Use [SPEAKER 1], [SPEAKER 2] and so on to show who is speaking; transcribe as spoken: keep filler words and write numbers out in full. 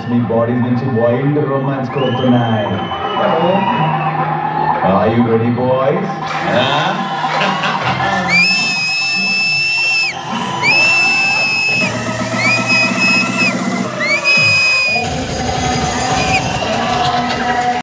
[SPEAKER 1] Emotions మీ body నుంచి wild romance కొడుతున్నాయి. Are you ready, boys? Yeah?